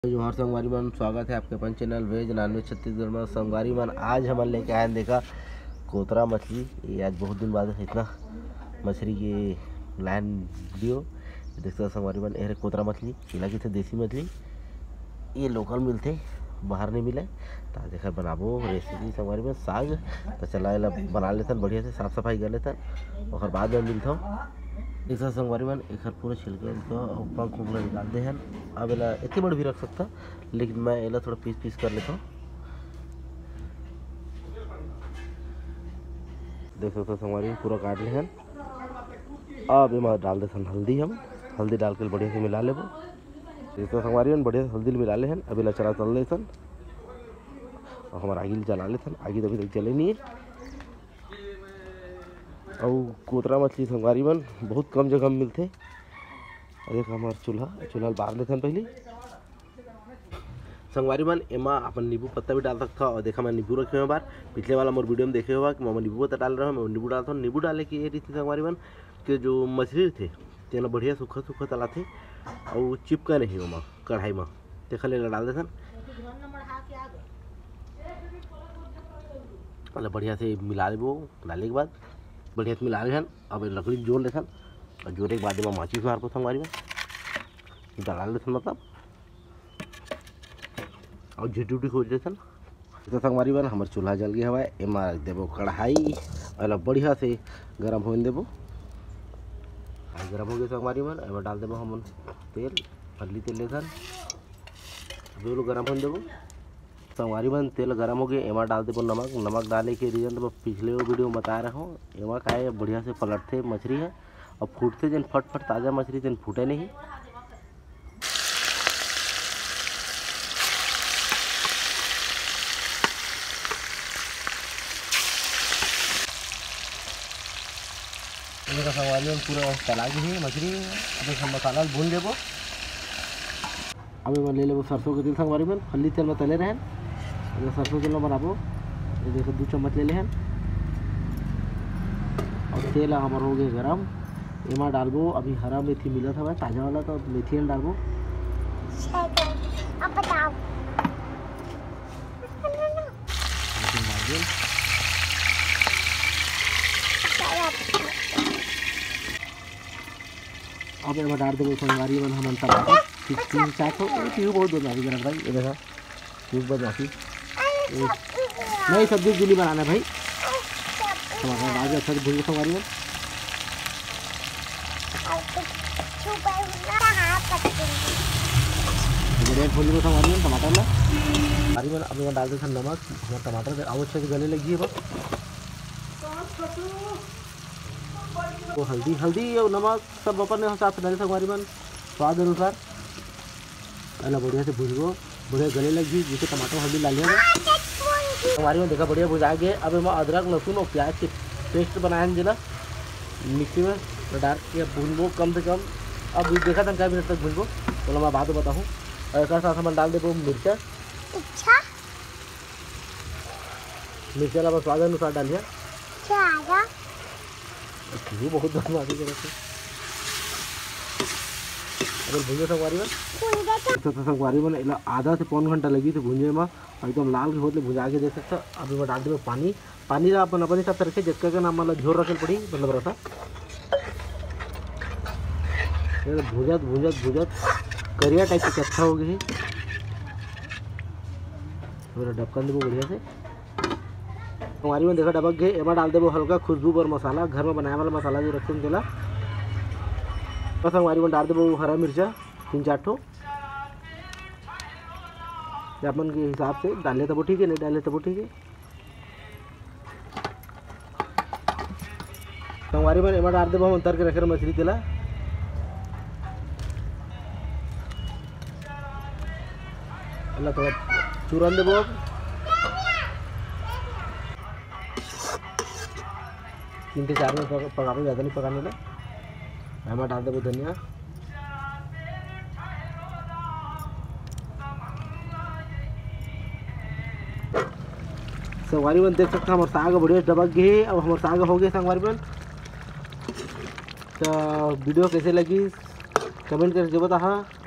जोहार संगवारी मन, स्वागत है आपके अपन चैनल वेज नॉनवेज छत्तीसगढ़ में। संगवारी मन आज हम लेके आए देखा कोतरा मछली। ये आज बहुत दिन बाद इतना मछली की लाइन वीडियो देखते संगवारी मन। ये कोतरा मछली लगी थे देसी मछली, ये लोकल मिलते बाहर नहीं मिले। तो देखा बनाबो रेसिपी संगवारी में साग। तो चला बना लेते बढ़िया से, साफ सफाई कर लेते और बाद में मिलता ऐसा संगवारी मन। एक पूरा छिलके तो पंख उंख निकाल दे हैं। अब एला इतने बड़ भी रख सकता, लेकिन मैं एला थोड़ा पीस पीस कर लेता हूँ। देख सकते संगवारी पूरा काट ले हैं। अब इमा डाल देते हल्दी, हम हल्दी डाल के बढ़िया से मिला लेबो। देखो संगवारी मन बढ़िया से हल्दी मिला ले हैं। अब एला चला चल देते और हमारा आगी जला लेते। आगी तो अभी तक चले नहीं है। और कोतरा मछली संगवारी मन बहुत कम जगह में मिलते। देखो हमारे चूल्हा बार लेते पहले संगवारी मन। एमा अपन नींबू पत्ता भी डाल सकता। और देखा मैं नींबू रखे हुए बार पिछले वाला मोर वीडियो में देखे हुआ कि मैं नींबू पत्ता डाल रहा हूँ। मैं नींबू डालता हूँ। नींबू डाले की ये रीति संगवारी मन के जो मछली थे तेना बढ़िया सूखा सूखा तला थे और चिपका नहीं वहाँ कढ़ाई में। देखा ले डाल देते बढ़िया से मिला लेबो। डालने के बाद बढ़िया से मिला लें। अब लकड़ी जोड़ लेते और जोड़े के बाद में माचिस मार को संगवारी में डाल लेते मतलब और झिटी उटी खोज लेते। तो संगवारी में हमारे चूल्हा जल गया हवा। एमा रख देबो कढ़ाई और बढ़िया से गरम होने देबो। गरम हो गया संगवारी में। एमा डाल देबो हम तेल, फली तेल लेते अभी गरम होने देबो संगवारी मन। तेल गरम हो गया। एमा डाल देबो नमक। नमक डाले के रीजन तो पिछले वीडियो में बता रहा हूँ। एमा का है बढ़िया से पलटते मछली है और फूटते जन फट ताज़ा मछली जन फूटे नहीं। संगवारी में पूरा तला गई है मछली। अब हम मसाला भून देबो। अब मैं ले लेबो सरसों के तेल संगवारी में। फली तेल में तले रहें। सरसों तेल में बनाबो। ये देखो 2 चम्मच ले हैं और तेल हमारा हो गया गरम। एमा डालबो अभी हरा मेथी मिला था ताज़ा वाला, तो मेथी डालबो। अब एमा डाल देबो संगवारी मन हम टमाटर 3-4 बहुत दूर भाई भाई। ये देखा बाकी नहीं सब्जी गिली बनाना भाई। टमाटर डाल के अच्छा से भून संगवारी में। बढ़िया भून लो संगवारी में टमाटर ला संगवारी में। अब मैं डाल देता नमक। हमारा टमाटर अब अच्छे से गले लगी है बस। तो हल्दी और नमक सब अपन हिसाब से डाले संगवारी में स्वाद अनुसार। पहले बढ़िया से भून गो, बढ़िया गले लगी जिसे टमाटर हल्दी डाल लिया संगवारी में। देखा बढ़िया भुजा गए। अब हम अदरक लहसुन और प्याज के पेस्ट बनाए जिला मिक्सी में डाल के भूनबो कम से कम। अब देखा था क्या मिनट तक भूनबो, बोला मैं बात बताऊँ। ऐसा साथ हम डाल देबो मिर्चा। मिर्चा ला स्वाद अनुसार डालिए। बहुत बदमाशी करे अगर भूंजे संगवारी में। तो संगवारी में आधा से पौन घंटा लगी थी भूंजे में। एकदम लाल होते भुजा के देख सकता। अभी मैं डाल देबो पानी अपन अपने हिसाब से रखे जिसका का नाम मतलब झोर रखे पड़ी मतलब रसा। भूजत करिया टाइप की अच्छा हो गई। मेरा ढक्कन देबो बढ़िया से संगवारी में। देखा डबक गए। एमा डाल देबो हल्का खुशबू और मसाला, घर में बनाने वाला मसाला जो रखे चला। संगवारी में डाल देबो हरा मिर्चा 3-4 ठो अपन के हिसाब से। डाले तब ठीक है, नहीं डाले तब ठीक है संगवारी में। एमा डाल देबो हम उतर के रखे मछली तेला। थोड़ा चूरन देबो। तीन से 4 मिनट पकाने, ज़्यादा नहीं पकाने का। एमा डाल देबो धनिया। संगवारी में देख सकते हमारे साग बढ़िया दबक गए। अब हमारे साग हो गए संगवारी में। तो वीडियो कैसे लगी कमेंट करके बता।